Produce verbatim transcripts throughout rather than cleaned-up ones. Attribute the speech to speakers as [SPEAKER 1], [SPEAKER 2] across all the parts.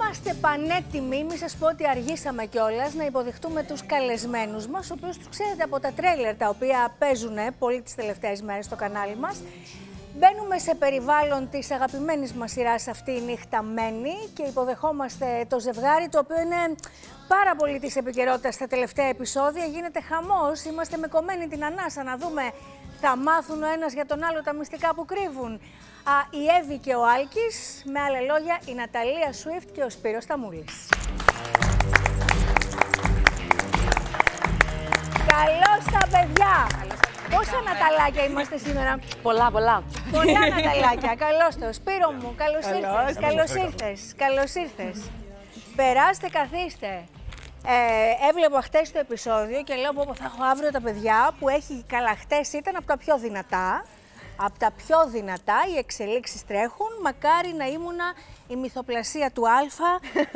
[SPEAKER 1] Είμαστε πανέτοιμοι, μη σας πω ότι αργήσαμε κιόλας, να υποδεχτούμε τους καλεσμένους μας, οποίους τους ξέρετε από τα τρέιλερ τα οποία παίζουν πολύ τις τελευταίες μέρες στο κανάλι μας. Μπαίνουμε σε περιβάλλον της αγαπημένης μας σειράς αυτή η νυχταμένη και υποδεχόμαστε το ζευγάρι, το οποίο είναι πάρα πολύ της επικαιρότητας στα τελευταία επεισόδια. Γίνεται χαμός, είμαστε με κομμένη την ανάσα να δούμε, θα μάθουν ο ένας για τον άλλο τα μυστικά που κρύβουν. Α, η Εύη και ο Άλκης, με άλλα λόγια η Ναταλία Σουίφτ και ο Σπύρος Σταμούλης. Καλώς τα παιδιά! Πόσα Ναταλάκια είμαστε σήμερα?
[SPEAKER 2] Πολλά, πολλά.
[SPEAKER 1] Πολλά Ναταλάκια. Καλώς το. Σπύρο μου, καλώς ήρθες. Καλώς ήρθες. Καλώς ήρθες. Περάστε, καθίστε. Ε, έβλεπα χτες το επεισόδιο και λέω πω θα έχω αύριο τα παιδιά που έχει καλά. Χτες ήταν από τα πιο δυνατά. Από τα πιο δυνατά, οι εξελίξεις τρέχουν. Μακάρι να ήμουνα η μυθοπλασία του Αλφα.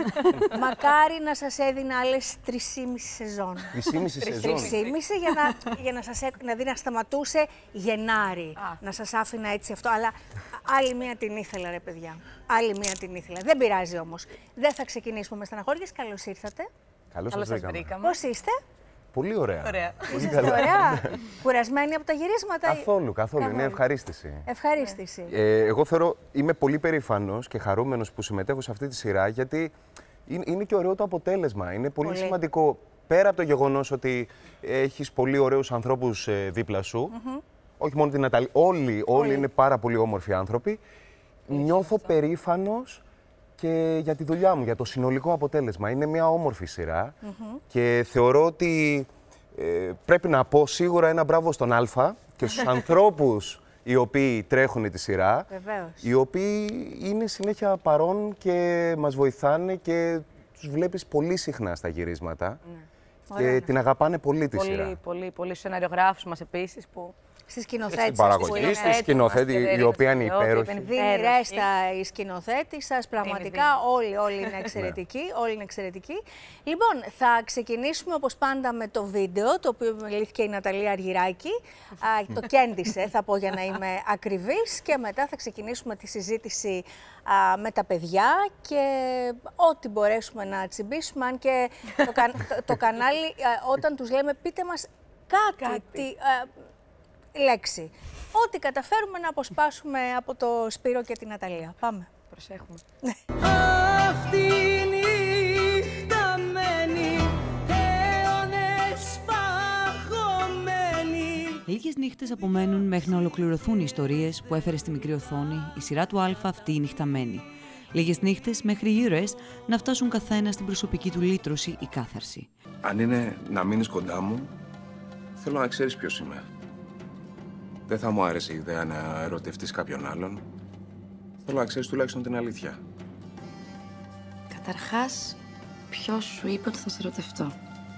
[SPEAKER 1] Μακάρι να σας έδινα άλλες τρεισήμιση σεζόν.
[SPEAKER 3] Τρισήμιση σεζόν.
[SPEAKER 1] Τρισήμιση για να, για να σας να δει να σταματούσε Γενάρη. Α. Να σας άφηνα έτσι αυτό. Αλλά άλλη μία την ήθελα, ρε παιδιά. Άλλη μία την ήθελα. Δεν πειράζει όμως. Δεν θα ξεκινήσουμε με στεναχώριες. Καλώς ήρθατε.
[SPEAKER 3] Καλώς σας βρήκαμε.
[SPEAKER 1] Πώς είστε?
[SPEAKER 3] Πολύ ωραία.
[SPEAKER 2] Ωραία.
[SPEAKER 1] Είσαστε ωραία. Κουρασμένοι από τα γυρίσματα?
[SPEAKER 3] Καθόλου, καθόλου. Είναι ευχαρίστηση.
[SPEAKER 1] Ευχαρίστηση.
[SPEAKER 3] Ε, εγώ θεωρώ, είμαι πολύ περήφανος και χαρούμενος που συμμετέχω σε αυτή τη σειρά, γιατί είναι, είναι και ωραίο το αποτέλεσμα. Είναι πολύ, πολύ σημαντικό, πέρα από το γεγονός ότι έχεις πολύ ωραίους ανθρώπους ε, δίπλα σου, mm-hmm. όχι μόνο την Ναταλή, όλοι, όλοι, όλοι είναι πάρα πολύ όμορφοι άνθρωποι. Νιώθω περήφανος και για τη δουλειά μου, για το συνολικό αποτέλεσμα. Είναι μια όμορφη σειρά mm-hmm. και θεωρώ ότι ε, πρέπει να πω σίγουρα ένα μπράβο στον Αλφα και στους ανθρώπους οι οποίοι τρέχουν τη σειρά,
[SPEAKER 1] βεβαίως.
[SPEAKER 3] Οι οποίοι είναι συνέχεια παρόν και μας βοηθάνε και τους βλέπεις πολύ συχνά στα γυρίσματα ναι. και ωραία, την αγαπάνε πολύ τη
[SPEAKER 2] πολύ,
[SPEAKER 3] σειρά.
[SPEAKER 2] Πολύ, πολύ, πολύ σεναριογράφους μας επίσης που...
[SPEAKER 1] Στη σκηνοθέτηση.
[SPEAKER 3] Στην παραγωγή, στη σκηνοθέτη, η οποία είναι υπέροχη.
[SPEAKER 1] Δίνει ρέστα η σκηνοθέτη σας, πραγματικά όλοι, όλοι είναι εξαιρετικοί, όλοι είναι εξαιρετικοί. Λοιπόν, θα ξεκινήσουμε όπως πάντα με το βίντεο, το οποίο μελήθηκε η Ναταλία Αργυράκη. Α, το κέντησε, θα πω για να είμαι ακριβής, και μετά θα ξεκινήσουμε τη συζήτηση α, με τα παιδιά και ό,τι μπορέσουμε να τσιμπήσουμε, αν και το, κα, το, το κανάλι, α, όταν τους λέμε πείτε μας κάτι, κάτι. Τι, α, λέξη. Ό,τι καταφέρουμε να αποσπάσουμε από το Σπύρο και την Ναταλία. Πάμε.
[SPEAKER 2] Προσέχουμε.
[SPEAKER 4] Αυτή η νυχταμένη, αιώνες παγωμένη.
[SPEAKER 5] Λίγες νύχτες απομένουν μέχρι να ολοκληρωθούν οι ιστορίες που έφερε στη μικρή οθόνη η σειρά του Αλφα αυτή η νυχταμένη. Λίγες νύχτες μέχρι οι ήρωες να φτάσουν καθένα στην προσωπική του λύτρωση ή κάθαρση.
[SPEAKER 6] Αν είναι να μείνεις κοντά μου, θέλω να ξέρεις ποιος είμαι. Δεν θα μου άρεσε η ιδέα να ερωτευτείς κάποιον άλλον. Θέλω να ξέρεις τουλάχιστον την αλήθεια.
[SPEAKER 7] Καταρχάς, ποιος σου είπε ότι θα σε ερωτευτώ?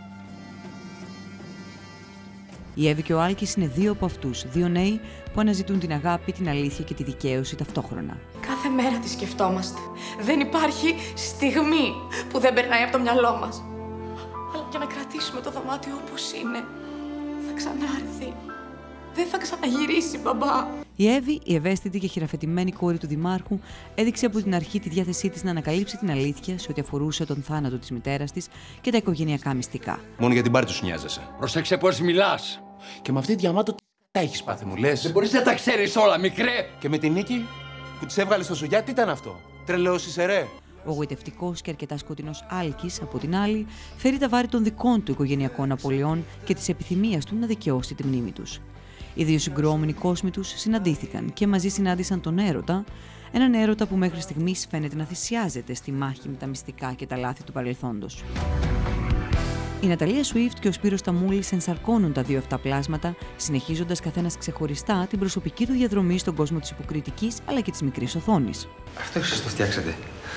[SPEAKER 5] Η Εύη και ο Άλκης είναι δύο από αυτούς. Δύο νέοι που αναζητούν την αγάπη, την αλήθεια και τη δικαίωση ταυτόχρονα.
[SPEAKER 7] Κάθε μέρα τη σκεφτόμαστε. Δεν υπάρχει στιγμή που δεν περνάει από το μυαλό μας. Αλλά για να κρατήσουμε το δωμάτιο όπως είναι, θα ξανάρθει. Δεν θα ξαναγυρίσει, μπαμπά.
[SPEAKER 5] Η Εύη, η ευαίσθητη και χειραφετημένη κόρη του Δημάρχου, έδειξε από την αρχή τη διάθεσή της να ανακαλύψει την αλήθεια σε ό,τι αφορούσε τον θάνατο της μητέρας της και τα οικογενειακά μυστικά.
[SPEAKER 6] Μόνο για την πάρτι σου νοιάζεσαι.
[SPEAKER 8] Προσέξε πώς μιλάς.
[SPEAKER 6] Και με αυτή τη διαμάτω τι τα έχεις πάθει, μου λες?
[SPEAKER 8] Δεν μπορείς να τα ξέρεις όλα, μικρέ.
[SPEAKER 6] Και με την νίκη που της έβγαλε στο σουγιά, τι ήταν αυτό? Τρελαιός είσαι, ρε.
[SPEAKER 5] Ο γοητευτικός και αρκετά σκοτεινός Άλκης, από την άλλη, φέρει τα βάρη των δικών του οικογενειακών απολειών και της επιθυμίας του να δικαιώσει τη μνήμη τους. Οι δύο συγκρουόμενοι κόσμοι τους συναντήθηκαν και μαζί συνάντησαν τον έρωτα, έναν έρωτα που μέχρι στιγμής φαίνεται να θυσιάζεται στη μάχη με τα μυστικά και τα λάθη του παρελθόντος. Η Ναταλία Σουίφτ και ο Σπύρος Σταμούλης ενσαρκώνουν τα δύο αυτά πλάσματα, συνεχίζοντας καθένας ξεχωριστά την προσωπική του διαδρομή στον κόσμο της υποκριτικής αλλά και της μικρής οθόνης.
[SPEAKER 9] Αυτό εσείς το φτιάξατε?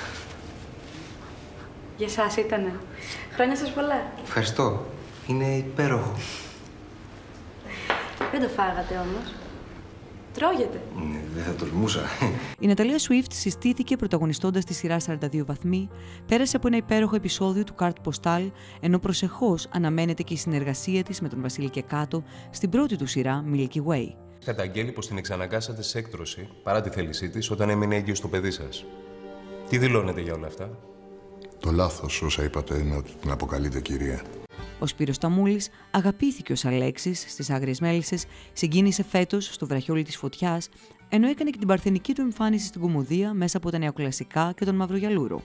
[SPEAKER 7] Για εσάς ήτανε. Χρόνια σας πολλά.
[SPEAKER 9] Ευχαριστώ. Είναι υπέροχο.
[SPEAKER 7] Δεν το φάγατε όμως. Τρώγεται.
[SPEAKER 9] Ναι, δεν θα τολμούσα.
[SPEAKER 5] Η Ναταλία Σουίφτ συστήθηκε πρωταγωνιστώντας τη σειρά σαράντα δύο βαθμοί, πέρασε από ένα υπέροχο επεισόδιο του Καρτ Ποστάλ, ενώ προσεχώς αναμένεται και η συνεργασία της με τον Βασίλη Κεκάτο στην πρώτη του σειρά Milky Way.
[SPEAKER 6] Καταγγέλει πως την εξαναγκάσατε σε έκτρωση παρά τη θέλησή της όταν έμεινε έγκυος στο παιδί σας. Τι δηλώνετε για όλα αυτά?
[SPEAKER 10] Το λάθος όσα είπατε είναι ότι την αποκαλείτε κυρία.
[SPEAKER 5] Ο Σπύρος Ταμούλης αγαπήθηκε ως Αλέξης στις Άγριες Μέλισσες, συγκίνησε φέτος στο Βραχιόλι της Φωτιάς, ενώ έκανε και την παρθενική του εμφάνιση στην κομμωδία μέσα από τα νεοκλασικά και τον Μαυρογιαλούρο.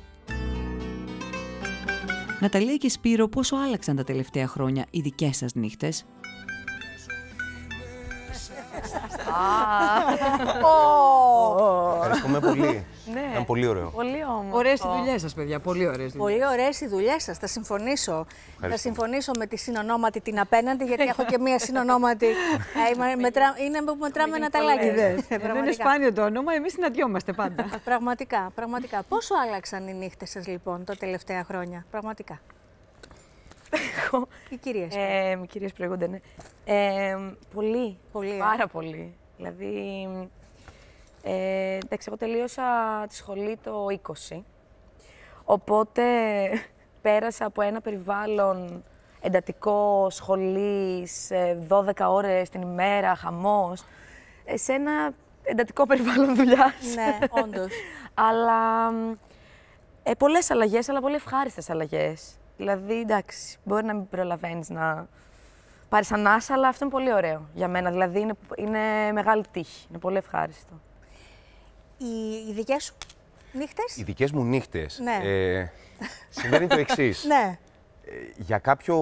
[SPEAKER 5] Ναταλία και Σπύρο, πόσο άλλαξαν τα τελευταία χρόνια οι δικές σας νύχτες?
[SPEAKER 3] Ευχαριστούμε πολύ.
[SPEAKER 2] Ναι.
[SPEAKER 3] Ήταν πολύ ωραίο.
[SPEAKER 2] Πολύ όμορφο.
[SPEAKER 11] Ωραίες οι δουλειές σας, παιδιά. Πολύ ωραίες δουλειές.
[SPEAKER 1] Πολύ ωραίες οι δουλειές σας. Θα συμφωνήσω. Θα συμφωνήσω με τη συνονόματη την απέναντι, γιατί έχω και μία συνονόματη. Ε, μετρά, είναι που μετράμε ένα ταλάκι.
[SPEAKER 11] Δεν είναι σπάνιο το όνομα, εμείς συναντιόμαστε πάντα.
[SPEAKER 1] Πραγματικά, πραγματικά. Πόσο άλλαξαν οι νύχτες σας λοιπόν τα τελευταία χρόνια, πραγματικά? Οι κυρίες.
[SPEAKER 2] Ε, οι κυρίες προηγούνται, ναι. Ε, πολύ.
[SPEAKER 1] Πολύ.
[SPEAKER 2] Πάρα πολύ. Δηλαδή, ε, εντάξει, εγώ τελείωσα τη σχολή το είκοσι, οπότε πέρασα από ένα περιβάλλον εντατικό σχολής, δώδεκα ώρες την ημέρα, χαμός, σε ένα εντατικό περιβάλλον δουλειάς.
[SPEAKER 1] Ναι, όντως.
[SPEAKER 2] Αλλά ε, πολλές αλλαγές, αλλά πολύ ευχάριστες αλλαγές. Δηλαδή, εντάξει, μπορεί να μην προλαβαίνεις να πάρεις ανάσα, αλλά αυτό είναι πολύ ωραίο για μένα. Δηλαδή, είναι, είναι μεγάλη τύχη. Είναι πολύ ευχάριστο.
[SPEAKER 1] Οι, οι δικές σου νύχτες?
[SPEAKER 3] Οι δικές μου νύχτες.
[SPEAKER 1] Ναι.
[SPEAKER 3] Ε, συμβαίνει το εξής.
[SPEAKER 1] Ναι.
[SPEAKER 3] Ε, για κάποιο,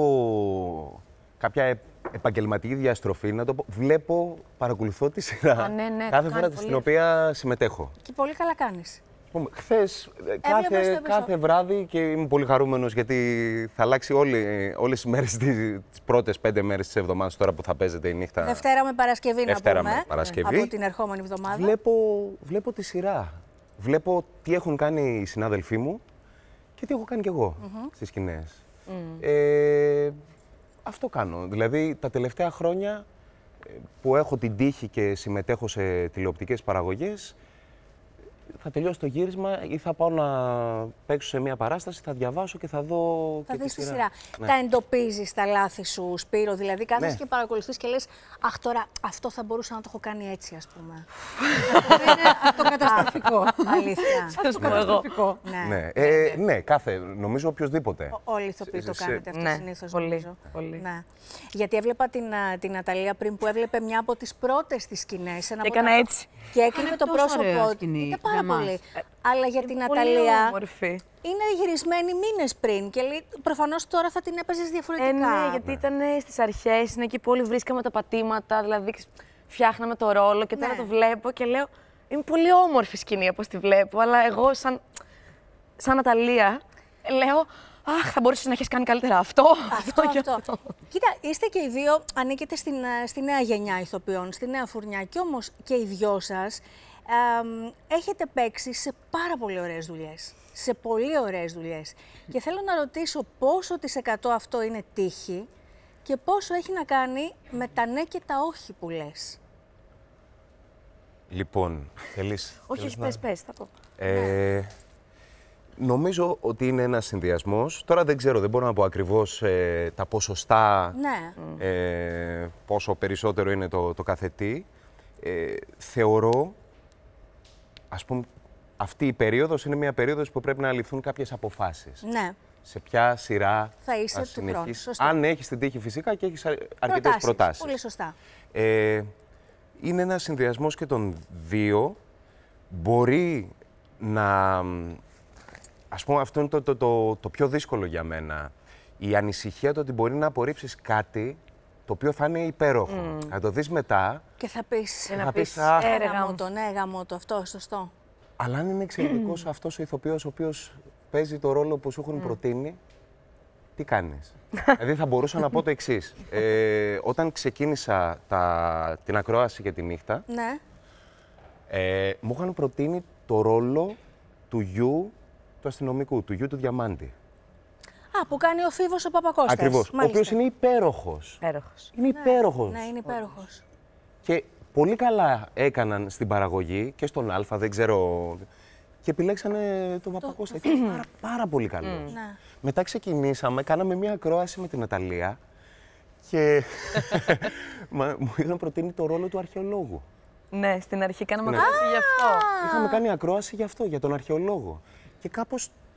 [SPEAKER 3] κάποια επαγγελματική διαστροφή, να το πω, βλέπω, παρακολουθώ τη σειρά.
[SPEAKER 2] Α, ναι, ναι,
[SPEAKER 3] κάθε φορά στην οποία συμμετέχω.
[SPEAKER 1] Και πολύ καλά κάνεις.
[SPEAKER 3] Χθες, κάθε, κάθε βράδυ, και είμαι πολύ χαρούμενος γιατί θα αλλάξει όλη, όλες οι μέρες, τις, τις πρώτες πέντε μέρες της εβδομάδας, τώρα που θα παίζεται η νύχτα.
[SPEAKER 1] Δευτέρα με Παρασκευή,
[SPEAKER 3] Δευτέρα
[SPEAKER 1] να πούμε,
[SPEAKER 3] με Παρασκευή.
[SPEAKER 1] από την ερχόμενη εβδομάδα.
[SPEAKER 3] Βλέπω, βλέπω τη σειρά. Βλέπω τι έχουν κάνει οι συνάδελφοί μου και τι έχω κάνει κι εγώ mm-hmm. στις σκηνές. Mm. Ε, αυτό κάνω. Δηλαδή, τα τελευταία χρόνια που έχω την τύχη και συμμετέχω σε τηλεοπτικές παραγωγές, θα τελειώσει το γύρισμα ή θα πάω να παίξω σε μια παράσταση, θα διαβάσω και θα δω
[SPEAKER 1] θα
[SPEAKER 3] και
[SPEAKER 1] δεις
[SPEAKER 3] τη
[SPEAKER 1] σειρά.
[SPEAKER 3] σειρά.
[SPEAKER 1] Ναι. Τα
[SPEAKER 3] Ναι.
[SPEAKER 1] εντοπίζεις τα λάθη σου, Σπύρο? Δηλαδή κάθεσαι
[SPEAKER 3] Ναι.
[SPEAKER 1] και παρακολουθείς και λες, αχ, τώρα αυτό θα μπορούσα να το έχω κάνει έτσι, ας πούμε. Είναι αυτοκαταστροφικό. Αλήθεια.
[SPEAKER 11] Αυτοκαταστροφικό.
[SPEAKER 1] Ναι.
[SPEAKER 3] Ναι. Ε, ναι, κάθε, νομίζω οποιοδήποτε.
[SPEAKER 1] Όλοι οι ηθοποιοί το
[SPEAKER 3] Σε-
[SPEAKER 1] κάνετε αυτό
[SPEAKER 2] ναι,
[SPEAKER 1] συνήθως,
[SPEAKER 2] πολύ,
[SPEAKER 1] νομίζω.
[SPEAKER 2] πολύ.
[SPEAKER 1] Ναι. Γιατί έβλεπα την, α, την Ναταλία πριν που έβλεπε μια από τις πρώτες της σκηνές. ένα
[SPEAKER 2] Και
[SPEAKER 1] από
[SPEAKER 2] έκανα
[SPEAKER 1] τα-
[SPEAKER 2] έτσι.
[SPEAKER 1] Και έκρυβε το
[SPEAKER 11] τόσο ωραία
[SPEAKER 1] πρόσωπό
[SPEAKER 11] σκηνή
[SPEAKER 1] του. Ήταν πάρα
[SPEAKER 11] για μας.
[SPEAKER 1] πολύ. Αλλά για την
[SPEAKER 2] Πολύ
[SPEAKER 1] Ναταλία
[SPEAKER 2] όμορφη.
[SPEAKER 1] είναι γυρισμένη μήνες πριν και λέει, προφανώς τώρα θα την έπαιζες διαφορετικά.
[SPEAKER 2] Ε, ναι, γιατί ήταν στις αρχές, είναι εκεί που όλοι βρίσκαμε τα πατήματα, δηλαδή φτιάχναμε το ρόλο και τώρα
[SPEAKER 1] Ναι.
[SPEAKER 2] το βλέπω και λέω, είναι πολύ όμορφη σκηνή όπως τη βλέπω, αλλά εγώ σαν, σαν Ναταλία λέω, αχ, θα μπορούσες να έχεις κάνει καλύτερα αυτό,
[SPEAKER 1] Αυτό,
[SPEAKER 2] και
[SPEAKER 1] αυτό. Κοίτα, είστε και οι δύο, ανήκετε στην, ε, στη νέα γενιά ηθοποιών, στη νέα φουρνιά, και όμως και οι δυο σας εμ, έχετε παίξει σε πάρα πολύ ωραίες δουλειές. Σε πολύ ωραίες δουλειές. Και θέλω να ρωτήσω πόσο της εκατό αυτό είναι τύχη και πόσο έχει να κάνει με τα ναι και τα όχι που λες.
[SPEAKER 3] Λοιπόν, θέλεις...
[SPEAKER 2] Όχι,
[SPEAKER 3] θέλεις
[SPEAKER 2] όχι,
[SPEAKER 3] να-
[SPEAKER 2] πες, πες, θα πω.
[SPEAKER 3] Ε, νομίζω ότι είναι ένας συνδυασμός. Τώρα δεν ξέρω, δεν μπορώ να πω ακριβώς ε, τα ποσοστά,
[SPEAKER 1] Ναι.
[SPEAKER 3] ε, πόσο περισσότερο είναι το, το κάθε τι. Ε, θεωρώ, ας πούμε, αυτή η περίοδος είναι μια περίοδος που πρέπει να ληφθούν κάποιες αποφάσεις.
[SPEAKER 1] Ναι.
[SPEAKER 3] Σε ποια σειρά
[SPEAKER 1] Θα είσαι
[SPEAKER 3] θα
[SPEAKER 1] του χρόνου,
[SPEAKER 3] συνεχίσεις.
[SPEAKER 1] σωστό.
[SPEAKER 3] Αν έχεις την τύχη φυσικά και έχεις αρ- αρκετές
[SPEAKER 1] Προτάσεις.
[SPEAKER 3] προτάσεις.
[SPEAKER 1] Πολύ σωστά.
[SPEAKER 3] Ε, είναι ένας συνδυασμός και των δύο. Μπορεί να... Ας πούμε, αυτό είναι το, το, το, το πιο δύσκολο για μένα. Η ανησυχία το ότι μπορεί να απορρίψεις κάτι το οποίο θα είναι υπέροχο.
[SPEAKER 1] Mm.
[SPEAKER 3] Θα το δεις μετά,
[SPEAKER 1] Και θα πεις,
[SPEAKER 2] Και να
[SPEAKER 3] θα
[SPEAKER 2] πεις,
[SPEAKER 3] πεις, «Αχ».
[SPEAKER 2] «Ε, ρε,
[SPEAKER 1] γάμο
[SPEAKER 2] γάμο».
[SPEAKER 1] το, ναι, γάμο το, αυτό, σωστό.
[SPEAKER 3] αλλά αν είναι εξαιρετικός αυτός ο ηθοποιός ο οποίος παίζει το ρόλο που σου έχουν προτείνει, τι κάνεις. Δηλαδή θα μπορούσα να πω το εξής. Ε, όταν ξεκίνησα τα, την ακρόαση για τη νύχτα,
[SPEAKER 1] Ναι.
[SPEAKER 3] ε, μου είχαν προτείνει το ρόλο του γιου του αστυνομικού, του γιου του Διαμάντη.
[SPEAKER 1] Α, που κάνει ο Φίβος ο Παπακώστας.
[SPEAKER 3] Ακριβώς. Ο
[SPEAKER 1] Μάλιστα.
[SPEAKER 3] οποίος είναι υπέροχος.
[SPEAKER 2] Υπέροχος.
[SPEAKER 3] Είναι υπέροχος.
[SPEAKER 1] Ναι, είναι υπέροχος.
[SPEAKER 3] Και πολύ καλά έκαναν στην παραγωγή και στον Α, δεν ξέρω. Και επιλέξανε τον Παπακώστα. Ήταν πάρα, πάρα πολύ καλός.
[SPEAKER 1] Ναι.
[SPEAKER 3] Μετά ξεκινήσαμε, κάναμε μια ακρόαση με την Ναταλία και μα- μου είχαν προτείνει το ρόλο του αρχαιολόγου.
[SPEAKER 2] Ναι, στην αρχή κάναμε
[SPEAKER 3] Ναι.
[SPEAKER 2] ακρόαση γι' αυτό.
[SPEAKER 3] Είχαμε κάνει ακρόαση για αυτό, για τον αρχαιολόγο. Και κάπως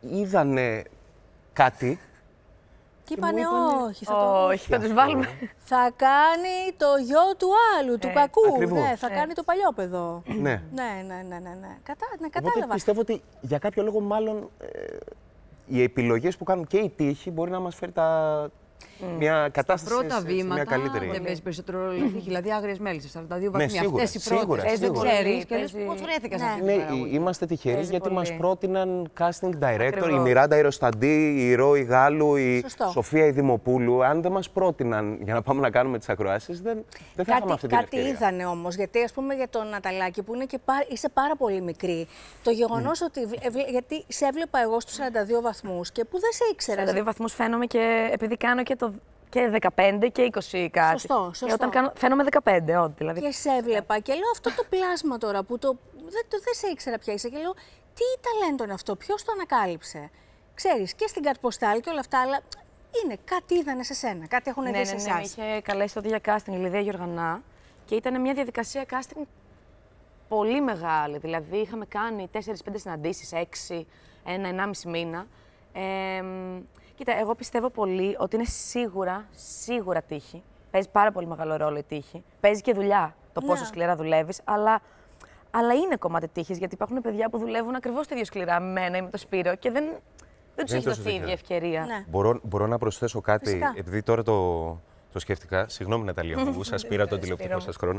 [SPEAKER 3] είδανε κάτι.
[SPEAKER 1] Και είπανε όχι, θα,
[SPEAKER 2] το... όχι, θα τους βάλουμε.
[SPEAKER 1] Θα κάνει το γιο του άλλου, του
[SPEAKER 2] ε,
[SPEAKER 1] κακού.
[SPEAKER 3] Ακριβώς.
[SPEAKER 1] Ναι, θα ε. κάνει το παλιόπαιδο.
[SPEAKER 3] Ναι.
[SPEAKER 1] Ναι, ναι, ναι, ναι, ναι. Κατα... ναι κατάλαβα.
[SPEAKER 3] Οπότε πιστεύω ότι για κάποιο λόγο μάλλον ε, οι επιλογές που κάνουν και η τύχη μπορεί να μας φέρει τα... Mm. μια κατάσταση
[SPEAKER 11] πρώτα
[SPEAKER 3] σε,
[SPEAKER 11] βήματα,
[SPEAKER 3] σε μια καλύτερη.
[SPEAKER 11] Δεν παίζει περισσότερο ρόλο η τύχη, δηλαδή άγριες μέλισσες, σαράντα δύο βαθμοί.
[SPEAKER 3] Ναι, σίγουρα,
[SPEAKER 11] αυτές οι πρώτες,
[SPEAKER 3] σίγουρα,
[SPEAKER 11] δεν ξέρεις και λες
[SPEAKER 2] παίζει...
[SPEAKER 11] πώς βρέθηκα σε
[SPEAKER 1] ναι.
[SPEAKER 11] αυτή
[SPEAKER 3] Ναι,
[SPEAKER 11] την παραγωγή.
[SPEAKER 3] είμαστε τυχεροί
[SPEAKER 2] παίζει
[SPEAKER 3] γιατί
[SPEAKER 2] πολύ.
[SPEAKER 3] μας πρότειναν casting director,
[SPEAKER 2] Ακριβώς.
[SPEAKER 3] η Μιράντα η Ροσταντή, η Ρώη Γάλλου, η
[SPEAKER 1] Σωστό.
[SPEAKER 3] Σοφία η Δημοπούλου. Αν δεν μας πρότειναν για να πάμε να κάνουμε τις ακροάσεις, δεν, δεν θα είχαμε αυτή την
[SPEAKER 1] κάτι
[SPEAKER 3] ευκαιρία.
[SPEAKER 1] είδανε όμως, γιατί ας πούμε για τον Ναταλάκη που είναι και πά, είσαι πάρα πολύ μικρή. Το γεγονός mm. ότι. Ευλε, γιατί σε έβλεπα εγώ στους σαράντα δύο βαθμούς και που δεν σε ήξερα.
[SPEAKER 2] σαράντα δύο βαθμούς φαίνομαι και επειδή κάνω και το. Και δεκαπέντε και είκοσι κάτι.
[SPEAKER 1] Σωστό, σωστό.
[SPEAKER 2] Και όταν κάνω, φαίνομαι δεκαπέντε, ό,τι δηλαδή.
[SPEAKER 1] Και σε έβλεπα και λέω αυτό το πλάσμα τώρα που το, δεν, το, δεν σε ήξερα πια είσαι και λέω τι ταλέντο είναι αυτό, ποιος το ανακάλυψε. Ξέρεις, και στην καρτποστάλ και όλα αυτά, αλλά είναι κάτι είδανε σε σένα, κάτι έχουν
[SPEAKER 2] ναι,
[SPEAKER 1] δει
[SPEAKER 2] ναι,
[SPEAKER 1] σε
[SPEAKER 2] ναι,
[SPEAKER 1] εσάς.
[SPEAKER 2] ναι, είχε καλέσει τότε για casting η Λιδία Γιοργανά και ήταν μια διαδικασία casting πολύ μεγάλη. Δηλαδή είχαμε κάνει τέσσερις πέντε συναντήσεις, έξι, ένα, ενάμιση μήνα. Ε, Κοίτα, εγώ πιστεύω πολύ ότι είναι σίγουρα, σίγουρα τύχη. Παίζει πάρα πολύ μεγάλο ρόλο η τύχη. Παίζει και δουλειά, το πόσο
[SPEAKER 1] ναι. σκληρά
[SPEAKER 2] δουλεύεις, αλλά, αλλά είναι κομμάτι τύχης, γιατί υπάρχουν παιδιά που δουλεύουν ακριβώς το ίδιο σκληρά με μένα ή με το Σπύρο και δεν, δεν τους έχει δοθεί η ίδια ευκαιρία.
[SPEAKER 1] Ναι.
[SPEAKER 3] Μπορώ, μπορώ να προσθέσω κάτι,
[SPEAKER 1] Φυσικά.
[SPEAKER 3] επειδή τώρα το, το σκέφτηκα. Συγγνώμη, Ναταλία, που σας πήρα τον τηλεοπτικό σας χρόνο.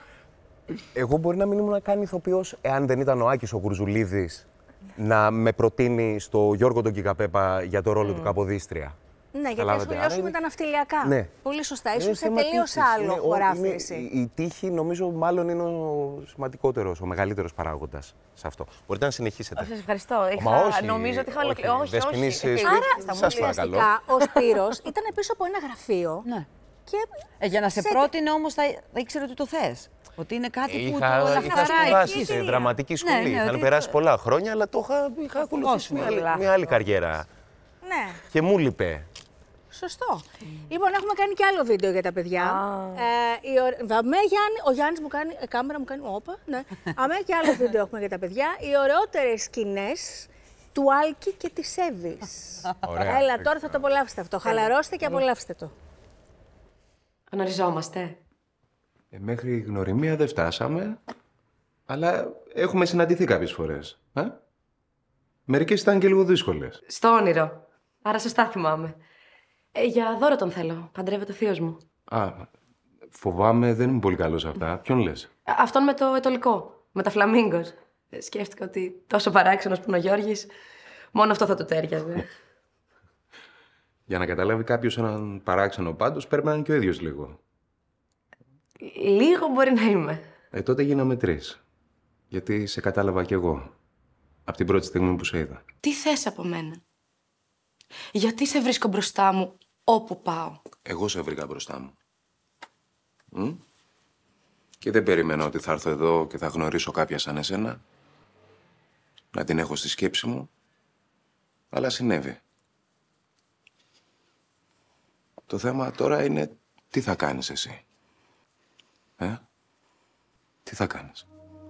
[SPEAKER 3] Εγώ μπορεί να μην ήμουν καν ηθοποιός, εάν δεν ήταν ο Άκης ο Γουρζουλίδης να με προτείνει στο Γιώργο τον Κικαπέπα για το ρόλο mm. του Καποδίστρια.
[SPEAKER 1] Ναι, γιατί ασχολιώσουν με τα ναυτιλιακά.
[SPEAKER 3] Ναι.
[SPEAKER 1] Πολύ σωστά. Ήσουν σε τελείως άλλο χωράφιση.
[SPEAKER 3] Η, η τύχη, νομίζω, μάλλον είναι ο σημαντικότερος, ο μεγαλύτερος παράγοντας σε αυτό. Μπορείτε να συνεχίσετε.
[SPEAKER 2] Σας ευχαριστώ. Είχα...
[SPEAKER 3] Μα όχι,
[SPEAKER 2] νομίζω ότι είχα ολοκληρώσει. Όχι, όχι. όχι.
[SPEAKER 1] όχι. Άρα, σας παρακαλώ. Ο Σπύρος ήταν πίσω από ένα γραφείο.
[SPEAKER 11] Ναι.
[SPEAKER 1] Και
[SPEAKER 11] ε, για να σε, σε... πρότεινε όμως, θα, θα ήξερε ότι το θες. Ότι είναι κάτι
[SPEAKER 3] είχα,
[SPEAKER 11] που το ελαφραράει.
[SPEAKER 3] Είχα σπουδάσει σε δραματική σχολή. Ναι, ναι, είχαν περάσει το... πολλά χρόνια, αλλά το είχα, είχα ακολουθήσει μια άλλη, μια άλλη καριέρα.
[SPEAKER 1] Ναι.
[SPEAKER 3] Και μου λείπε.
[SPEAKER 1] Σωστό. Mm. Λοιπόν, έχουμε κάνει και άλλο βίντεο για τα παιδιά. Ah. Ε, η ο... Δαμέ, Γιάννη, ο Γιάννης μου κάνει, η κάμερα μου κάνει, όπα, ναι. Αμέ και άλλο βίντεο έχουμε για τα παιδιά. Οι ωραιότερες σκηνές του Άλκη και της Εύης.
[SPEAKER 3] Ωραία.
[SPEAKER 1] Έλα, τώρα θα το απολαύσετε αυτό. Χαλαρώστε και απολαύστε το.
[SPEAKER 7] Γνωριζόμαστε.
[SPEAKER 6] Ε, μέχρι γνωριμία δεν φτάσαμε, αλλά έχουμε συναντηθεί κάποιες φορές. Ε? Μερικές ήταν και λίγο δύσκολες.
[SPEAKER 7] Στο όνειρο. Άρα σωστά θυμάμαι. Ε, για δώρο τον θέλω. Παντρεύεται ο θείος μου.
[SPEAKER 6] Α, φοβάμαι δεν είμαι πολύ καλός σε αυτά. Ποιον λες?
[SPEAKER 7] Αυτόν με το ετωλικό. Με τα φλαμίγκος. Ε, σκέφτηκα ότι τόσο παράξενος που είναι ο Γιώργης, μόνο αυτό θα του τέριαζε.
[SPEAKER 6] Για να καταλάβει κάποιος έναν παράξενο πάντως, πρέπει να είναι και ο ίδιος λίγο.
[SPEAKER 7] Λίγο μπορεί να είμαι.
[SPEAKER 6] Ε, τότε γίναμε τρεις. Γιατί σε κατάλαβα κι εγώ. Από την πρώτη στιγμή που σε είδα.
[SPEAKER 7] Τι θες από μένα? Γιατί σε βρίσκω μπροστά μου όπου πάω?
[SPEAKER 6] Εγώ σε βρήκα μπροστά μου. Μ? Και δεν περίμενα ότι θα έρθω εδώ και θα γνωρίσω κάποια σαν εσένα. Να την έχω στη σκέψη μου. Αλλά συνέβη. Το θέμα τώρα είναι τι θα κάνεις εσύ. Ε? Τι θα κάνεις?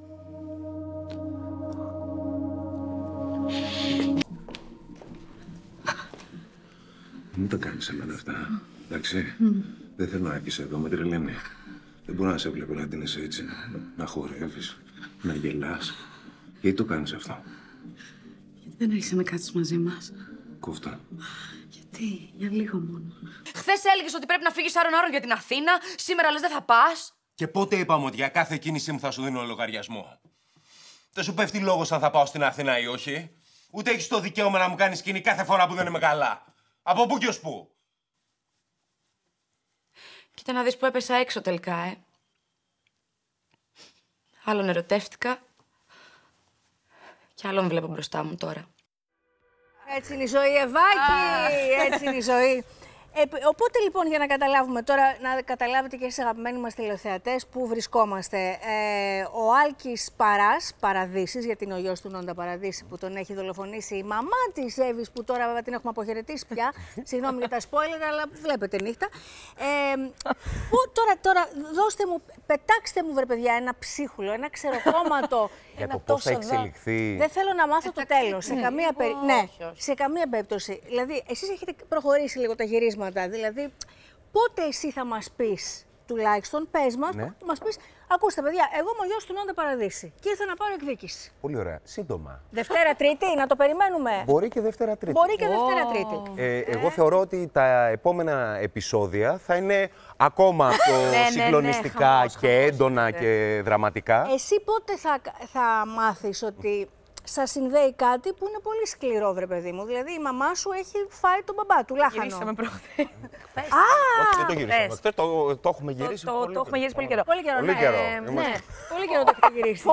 [SPEAKER 6] Μην τα κάνεις εμένα αυτά, εντάξει. Mm. Δεν θέλω να έρχεσαι εδώ, με τρελαίνει. Δεν μπορώ να σε βλέπω να ντύνεσαι έτσι, να χορεύεις, να γελάς. Γιατί το κάνεις αυτό?
[SPEAKER 7] Γιατί δεν έρχεσαι να κάτσεις μαζί μας?
[SPEAKER 6] Κόφτα.
[SPEAKER 7] Γιατί, για λίγο μόνο.
[SPEAKER 12] Χθες έλεγες ότι πρέπει να φύγεις άρον-άρον για την Αθήνα, σήμερα λες δεν θα πας.
[SPEAKER 13] Και πότε είπαμε ότι για κάθε κίνησή μου θα σου δίνω λογαριασμό? Δεν σου πέφτει λόγος αν θα πάω στην Αθήνα ή όχι. Ούτε έχεις το δικαίωμα να μου κάνεις σκηνή κάθε φορά που δεν είμαι καλά. Από πού και ως πού?
[SPEAKER 7] Κοίτα να δεις που έπεσα έξω τελικά, ε. Άλλον ερωτεύτηκα και άλλον βλέπω μπροστά μου τώρα.
[SPEAKER 1] Έτσι είναι η ζωή, Ευάκη! Έτσι είναι η ζωή. Ε, οπότε λοιπόν, για να καταλάβουμε τώρα, να καταλάβετε και εσείς αγαπημένοι μας τηλεθεατές που βρισκόμαστε. Ε, ο Άλκης Παράς, Παραδείσης, γιατί είναι ο γιος του Νόντα Παραδείση που τον έχει δολοφονήσει η μαμά της Εύης, που τώρα βέβαια την έχουμε αποχαιρετήσει πια. Συγγνώμη για τα spoiler, αλλά βλέπετε νύχτα. Ε, που τώρα, τώρα, δώστε μου, πετάξτε μου βρε παιδιά ένα ψίχουλο, ένα ξεροκόμματο
[SPEAKER 3] Για το πώς θα εξελιχθεί.
[SPEAKER 1] Δεν θέλω να μάθω το τέλος. Σε καμία περί... Ναι, σε καμία περίπτωση. Δηλαδή, εσείς έχετε προχωρήσει λίγο τα γυρίσματα. Δηλαδή, πότε εσύ θα μας πεις, τουλάχιστον, πες μας,
[SPEAKER 3] Ναι.
[SPEAKER 1] μας πεις, ακούστε παιδιά, εγώ είμαι ο γιος του Νόντα Παραδείση και ήρθα να πάρω εκδίκηση.
[SPEAKER 3] Πολύ ωραία. Σύντομα.
[SPEAKER 1] Δευτέρα Τρίτη, να το περιμένουμε.
[SPEAKER 3] Μπορεί και Δευτέρα Τρίτη.
[SPEAKER 1] Μπορεί και Δευτέρα Τρίτη.
[SPEAKER 3] Ε, εγώ θεωρώ ότι τα επόμενα επεισόδια θα είναι ακόμα πιο
[SPEAKER 1] ναι, ναι,
[SPEAKER 3] συγκλονιστικά
[SPEAKER 1] ναι, χαμός,
[SPEAKER 3] και
[SPEAKER 1] χαμός,
[SPEAKER 3] έντονα
[SPEAKER 1] ναι.
[SPEAKER 3] και δραματικά.
[SPEAKER 1] Εσύ πότε θα, θα μάθεις ότι σας συνδέει κάτι που είναι πολύ σκληρό, βρε παιδί μου. Δηλαδή η μαμά σου έχει φάει τον μπαμπά του, λάχανο.
[SPEAKER 2] Γυρίσαμε προχθές.
[SPEAKER 1] Α!
[SPEAKER 3] Όχι, δεν το γυρίσαμε. Χθες το, το έχουμε γυρίσει.
[SPEAKER 2] Το, το,
[SPEAKER 3] πολύ
[SPEAKER 2] το έχουμε γυρίσει πολύ καιρό.
[SPEAKER 1] Πολύ καιρό,
[SPEAKER 3] Πολύ
[SPEAKER 1] ναι.
[SPEAKER 3] καιρό.
[SPEAKER 1] Ε,
[SPEAKER 3] Είμαστε-
[SPEAKER 1] ναι. Πολύ καιρό το έχετε γυρίσει.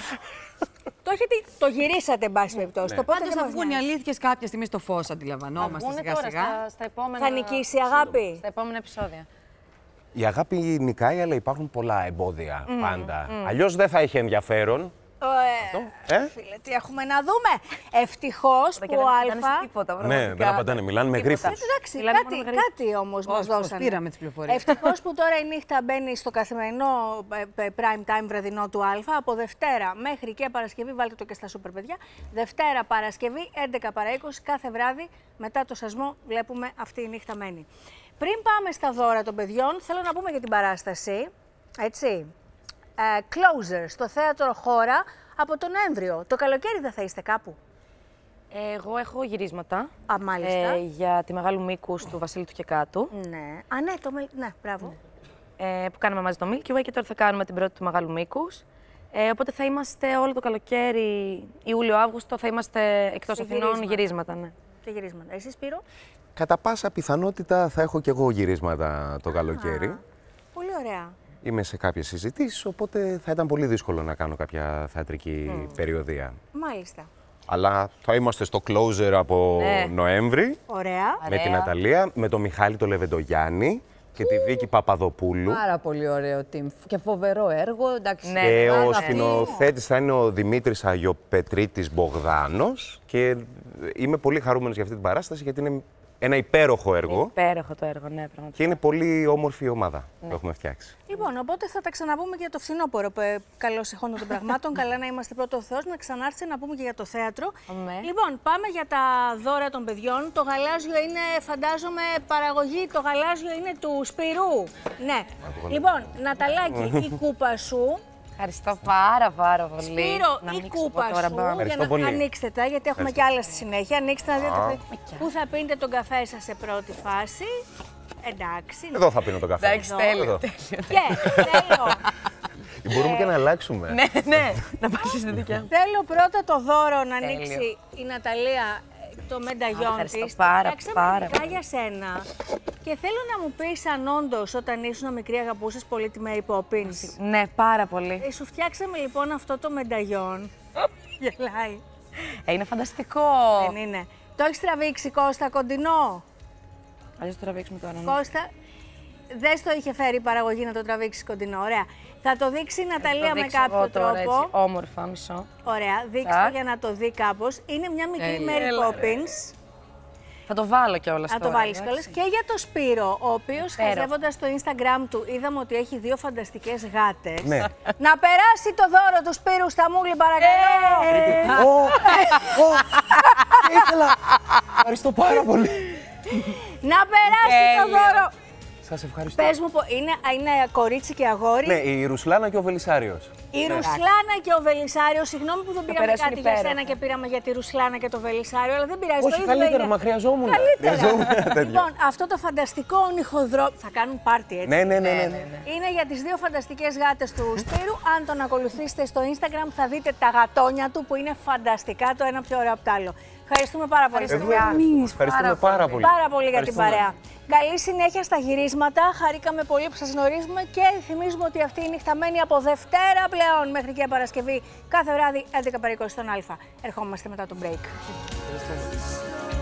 [SPEAKER 1] Το, έχετε, το γυρίσατε, εν πάση περιπτώσει. Το πότε
[SPEAKER 11] Πάντως
[SPEAKER 1] δεν
[SPEAKER 11] θα
[SPEAKER 1] μας
[SPEAKER 11] βγουν οι
[SPEAKER 1] νοιάζει.
[SPEAKER 11] αλήθειες κάποια στιγμή στο φως, αντιλαμβανόμαστε
[SPEAKER 2] Βγούνε
[SPEAKER 11] σιγά
[SPEAKER 2] τώρα
[SPEAKER 11] σιγά.
[SPEAKER 2] στα, στα επόμενα...
[SPEAKER 1] Θα νικήσει η αγάπη.
[SPEAKER 2] Στα επόμενα επεισόδια.
[SPEAKER 3] Η αγάπη νικάει, αλλά υπάρχουν πολλά εμπόδια
[SPEAKER 1] Mm,
[SPEAKER 3] πάντα.
[SPEAKER 1] mm.
[SPEAKER 3] Αλλιώς δεν θα είχε ενδιαφέρον.
[SPEAKER 1] Ε,
[SPEAKER 3] Ε?
[SPEAKER 1] Φίλε, τι έχουμε να δούμε. Ευτυχώς που ο Αλφα.
[SPEAKER 3] Ναι, δεν απαντάνε, μιλάνε με γρίφους.
[SPEAKER 1] Εντάξει,
[SPEAKER 2] Μιλάνε
[SPEAKER 1] κάτι,
[SPEAKER 2] μόνο με γρίφους.
[SPEAKER 1] κάτι όμως μας
[SPEAKER 11] Πώς, πώς
[SPEAKER 1] δώσανε.
[SPEAKER 11] πήραμε τις πληροφορίες.
[SPEAKER 1] Ευτυχώς που τώρα η νύχτα μπαίνει στο καθημερινό ε, ε, prime time βραδινό του Αλφα. Από Δευτέρα μέχρι και Παρασκευή, βάλτε το και στα σούπερ παιδιά. Δευτέρα, Παρασκευή, έντεκα παρά είκοσι, κάθε βράδυ μετά το σασμό βλέπουμε αυτή η νύχτα μένει. Πριν πάμε στα δώρα των παιδιών, θέλω να πούμε για την παράσταση. Έτσι. Ε, Closer στο θέατρο Χώρα από τον Νοέμβριο. Το καλοκαίρι δεν θα είστε κάπου?
[SPEAKER 2] Εγώ έχω γυρίσματα.
[SPEAKER 1] Α, μάλιστα.
[SPEAKER 2] Ε, για τη Μεγάλου Μήκους του Βασίλη του Κεκάτου.
[SPEAKER 1] Ναι. Α, ναι, το μελ... ναι, μπράβο.
[SPEAKER 2] Ε, που κάναμε μαζί το Milky Way και τώρα θα κάνουμε την πρώτη του Μεγάλου Μήκους. Ε, οπότε θα είμαστε όλο το καλοκαίρι, Ιούλιο-Αύγουστο, θα είμαστε εκτός
[SPEAKER 1] Σε
[SPEAKER 2] Αθηνών
[SPEAKER 1] γυρίσματα.
[SPEAKER 2] γυρίσματα. Ναι.
[SPEAKER 1] Και γυρίσματα. Εσύ, Σπύρο?
[SPEAKER 3] Κατά πάσα πιθανότητα θα έχω κι εγώ γυρίσματα το καλοκαίρι.
[SPEAKER 1] Πολύ ωραία.
[SPEAKER 3] Είμαι σε κάποιες συζητήσεις, οπότε θα ήταν πολύ δύσκολο να κάνω κάποια θεατρική
[SPEAKER 1] Mm.
[SPEAKER 3] περιοδία.
[SPEAKER 1] Μάλιστα.
[SPEAKER 3] Αλλά θα είμαστε στο Closer από
[SPEAKER 1] Ναι.
[SPEAKER 3] Νοέμβρη.
[SPEAKER 1] Ωραία.
[SPEAKER 3] Με την Ναταλία, με τον Μιχάλη το Λεβεντογιάννη και τη Βίκη Παπαδοπούλου.
[SPEAKER 11] Πάρα πολύ ωραίο team και φοβερό έργο. Εντάξει,
[SPEAKER 3] Και ο
[SPEAKER 11] αυτή-
[SPEAKER 3] σκηνοθέτης θα είναι ο Δημήτρης Αγιοπετρίτης Μπογδάνος και είμαι πολύ χαρούμενος για αυτή την παράσταση γιατί είναι ένα υπέροχο έργο
[SPEAKER 2] Υπέροχο το έργο, ναι, πραγματικά.
[SPEAKER 3] και είναι πολύ όμορφη η ομάδα
[SPEAKER 1] Ναι.
[SPEAKER 3] που έχουμε φτιάξει.
[SPEAKER 1] Λοιπόν, οπότε θα τα ξαναπούμε και για το φθινόπωρο. Καλώ εχόντων των πραγμάτων. Καλά να είμαστε πρώτο Θεός. Να ξανάρθει να πούμε και για το θέατρο.
[SPEAKER 2] Αμέ.
[SPEAKER 1] Λοιπόν, πάμε για τα δώρα των παιδιών. Το γαλάζιο είναι, φαντάζομαι, παραγωγή. Το γαλάζιο είναι του Σπυρού. Ναι. Λοιπόν, Ναταλάκη, η κούπα σου.
[SPEAKER 2] Ευχαριστώ πάρα πάρα πολύ.
[SPEAKER 1] Σπύρο,
[SPEAKER 2] Να
[SPEAKER 1] η
[SPEAKER 2] ανοίξω
[SPEAKER 1] κούπα
[SPEAKER 2] εγώ τώρα,
[SPEAKER 1] σου,
[SPEAKER 2] μπαμ.
[SPEAKER 1] για
[SPEAKER 3] Ευχαριστώ
[SPEAKER 1] να
[SPEAKER 3] πολύ.
[SPEAKER 1] ανοίξτε τα, γιατί έχουμε
[SPEAKER 3] Ευχαριστώ.
[SPEAKER 1] και άλλα στη συνέχεια. Ανοίξτε να δείτε
[SPEAKER 3] Α.
[SPEAKER 1] θε- πού θα πίνετε τον καφέ σας σε πρώτη φάση. Εντάξει.
[SPEAKER 3] Εδώ θα πίνω τον καφέ.
[SPEAKER 2] Εντάξει,
[SPEAKER 1] Εδώ.
[SPEAKER 2] τέλειο.
[SPEAKER 3] Εδώ.
[SPEAKER 1] Και θέλω,
[SPEAKER 3] Μπορούμε και να αλλάξουμε.
[SPEAKER 2] Ναι, ναι, να πάρεις στη δικιά μου.
[SPEAKER 1] θέλω πρώτα το δώρο να
[SPEAKER 2] Τέλειο.
[SPEAKER 1] ανοίξει η Ναταλία ε, το μενταγιόν
[SPEAKER 2] Ευχαριστώ
[SPEAKER 1] της.
[SPEAKER 2] πάρα,
[SPEAKER 1] Φτιάξαμε
[SPEAKER 2] πάρα
[SPEAKER 1] ειδικά
[SPEAKER 2] πολύ.
[SPEAKER 1] για σένα. Και θέλω να μου πεις αν όντως όταν ήσουν μικρή αγαπούσες πολύ τη Mary Poppins.
[SPEAKER 2] Ναι, πάρα πολύ.
[SPEAKER 1] Ε, σου φτιάξαμε λοιπόν αυτό το μενταγιόν. Γελάει.
[SPEAKER 2] Ε, είναι φανταστικό.
[SPEAKER 1] Δεν είναι. Το έχεις τραβήξει, Κώστα, κοντινό.
[SPEAKER 2] Αλλιώς το τραβήξουμε τώρα. ναι.
[SPEAKER 1] Κώστα, δεν στο είχε φέρει η παραγωγή να το τραβήξει κοντινό. Ωραία. Θα το δείξει η
[SPEAKER 2] Θα το
[SPEAKER 1] Ναταλία με
[SPEAKER 2] δείξω
[SPEAKER 1] κάποιο
[SPEAKER 2] εγώ τώρα,
[SPEAKER 1] τρόπο.
[SPEAKER 2] έτσι, όμορφα, μισό.
[SPEAKER 1] Ωραία, δείξτε
[SPEAKER 2] Τσακ.
[SPEAKER 1] για να το δει κάπως. Είναι μια μικρή
[SPEAKER 2] Έλα,
[SPEAKER 1] Mary
[SPEAKER 2] έλα, ρε.
[SPEAKER 1] Poppins.
[SPEAKER 2] Θα το βάλω κιόλας
[SPEAKER 1] Να
[SPEAKER 2] τώρα.
[SPEAKER 1] το βάλεις
[SPEAKER 2] εντάξει.
[SPEAKER 1] κιόλας. Και για το Σπύρο, ο οποίος
[SPEAKER 2] Υπέροχο.
[SPEAKER 1] χαζεύοντας το Instagram του, είδαμε ότι έχει δύο φανταστικές γάτες.
[SPEAKER 3] Ναι.
[SPEAKER 1] Να περάσει το δώρο του Σπύρου στα μούλη, παρακαλώ.
[SPEAKER 2] Ε,
[SPEAKER 3] Ω, ω, ήθελα. Ευχαριστώ πάρα πολύ.
[SPEAKER 1] Να περάσει το
[SPEAKER 2] Τέλειο.
[SPEAKER 1] δώρο.
[SPEAKER 3] Σας ευχαριστώ.
[SPEAKER 1] Πες μου, πο- είναι, είναι κορίτσι και αγόρι.
[SPEAKER 3] Ναι, η Ρουσλάνα και ο Βελισσάριος.
[SPEAKER 1] Η Ρουσλάνα και ο Βελισσάριο, συγγνώμη που δεν πήραμε
[SPEAKER 2] περάσουν
[SPEAKER 1] κάτι για
[SPEAKER 2] υπέροχα.
[SPEAKER 1] σένα και πήραμε για τη Ρουσλάνα και το Βελισσάριο, αλλά δεν πειράζει.
[SPEAKER 3] Όχι,
[SPEAKER 1] το ίδιο
[SPEAKER 3] καλύτερα,
[SPEAKER 1] είναι.
[SPEAKER 3] μα χρειαζόμουν.
[SPEAKER 1] Καλύτερα.
[SPEAKER 3] Χρειαζόμουν τέτοιο.
[SPEAKER 1] Λοιπόν, αυτό το φανταστικό ονυχοδρόμιο. Θα κάνουν πάρτι, έτσι.
[SPEAKER 3] Ναι, ναι, ναι, ναι, ναι.
[SPEAKER 1] Είναι για τις δύο φανταστικές γάτες του Σπύρου. Αν τον ακολουθήσετε στο Instagram θα δείτε τα γατόνια του που είναι φανταστικά, το ένα πιο ωραίο από το άλλο. Ευχαριστούμε πάρα πολύ.
[SPEAKER 3] Εγώ
[SPEAKER 1] παιδιά.
[SPEAKER 3] εμείς ευχαριστούμε πάρα πολύ.
[SPEAKER 1] Πάρα πολύ για την
[SPEAKER 3] Ευχαριστούμε.
[SPEAKER 1] παρέα. Καλή συνέχεια στα γυρίσματα. Χαρήκαμε πολύ που σας γνωρίζουμε και θυμίζουμε ότι αυτή η νύχτα μένει από Δευτέρα πλέον μέχρι και Παρασκευή κάθε βράδυ έντεκα παρά είκοσι στον Α. Ερχόμαστε μετά το break.